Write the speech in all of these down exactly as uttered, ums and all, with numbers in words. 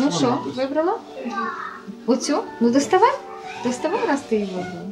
Ну що, вибрала? Оцю? Ну доставай. Доставай, раз ти її вибрала.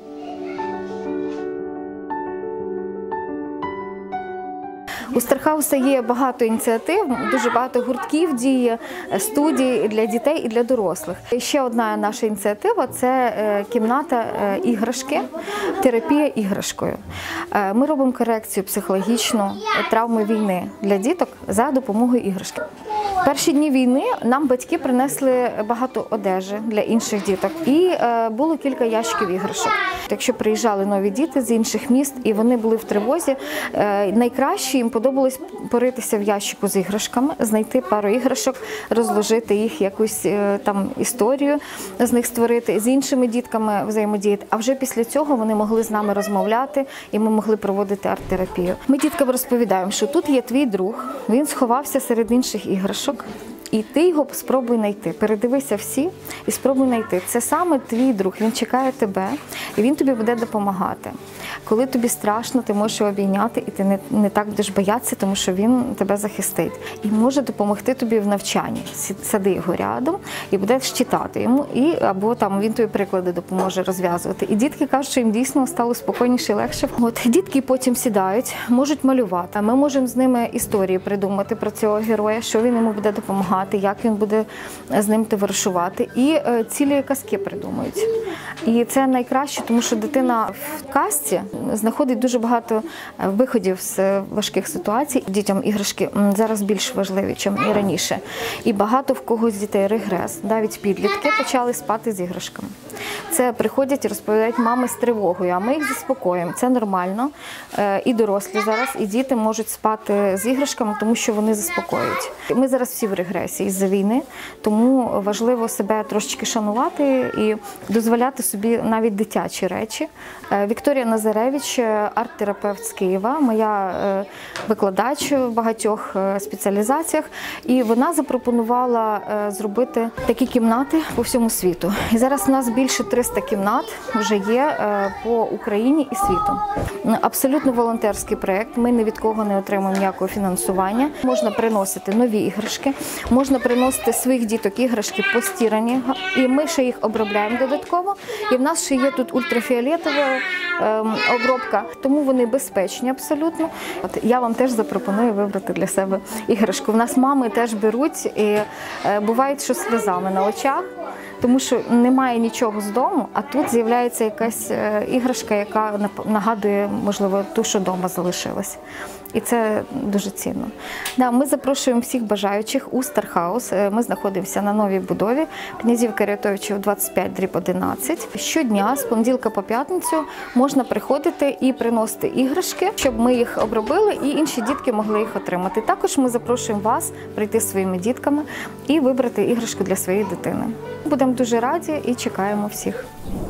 У Стархауса є багато ініціатив, дуже багато гуртків діє, студій для дітей і для дорослих. Ще одна наша ініціатива – це кімната іграшки, терапія іграшкою. Ми робимо корекцію психологічну травми війни для діток за допомогою іграшки. В перші дні війни нам батьки принесли багато одежі для інших діток і було кілька ящиків іграшок. Якщо приїжджали нові діти з інших міст і вони були в тривозі, найкраще їм подобалось поритися в ящику з іграшками, знайти пару іграшок, розложити їх, якусь там історію з них створити, з іншими дітками взаємодіяти. А вже після цього вони могли з нами розмовляти і ми могли проводити арт-терапію. Ми діткам розповідаємо, що тут є твій друг, він сховався серед інших іграшок. І ти його спробуй знайти. Передивися всі і спробуй знайти. Це саме твій друг, він чекає тебе і він тобі буде допомагати. Коли тобі страшно, ти можеш його обійняти і ти не, не так будеш боятися, тому що він тебе захистить. І може допомогти тобі в навчанні. Сади його рядом і будеш читати йому, і, або там він тобі приклади допоможе розв'язувати. І дітки кажуть, що їм дійсно стало спокійніше і легше. От, дітки потім сідають, можуть малювати. Ми можемо з ними історії придумати про цього героя, що він йому буде допомагати, як він буде з ним товаришувати. І е, цілі казки придумують. І це найкраще, тому що дитина в казці знаходить дуже багато виходів з важких ситуацій. Дітям іграшки зараз більш важливі, ніж і раніше. І багато в когось з дітей регрес. Навіть підлітки почали спати з іграшками. Це приходять і розповідають мами з тривогою, а ми їх заспокоюємо. Це нормально. І дорослі зараз, і діти можуть спати з іграшками, тому що вони заспокоюють. Ми зараз всі в регресії із-за війни, тому важливо себе трошечки шанувати і дозволяти собі навіть дитячі речі. Вікторія Назаревич, арт-терапевт з Києва, моя викладач в багатьох спеціалізаціях, і вона запропонувала зробити такі кімнати по всьому світу. І зараз у нас більше триста кімнат вже є по Україні і світу. Абсолютно волонтерський проєкт, ми ні від кого не отримуємо ніякого фінансування. Можна приносити нові іграшки, можна приносити своїх діток іграшки постірані, і ми ще їх обробляємо додатково. І в нас ще є тут ультрафіолетова ем, обробка, тому вони безпечні абсолютно. От я вам теж запропоную вибрати для себе іграшку. В нас мами теж беруть, і е, буває, що сльозами на очах, тому що немає нічого з дому, а тут з'являється якась іграшка, яка нагадує, можливо, ту, що вдома залишилась. І це дуже цінно. Да, ми запрошуємо всіх бажаючих у Стархаус. Ми знаходимося на новій будові Князів Карятовичів двадцять п'ять дріб одинадцять. Щодня, з понеділка по п'ятницю, можна приходити і приносити іграшки, щоб ми їх обробили і інші дітки могли їх отримати. Також ми запрошуємо вас прийти зі своїми дітками і вибрати іграшку для своєї дитини. Будемо дуже раді і чекаємо всіх.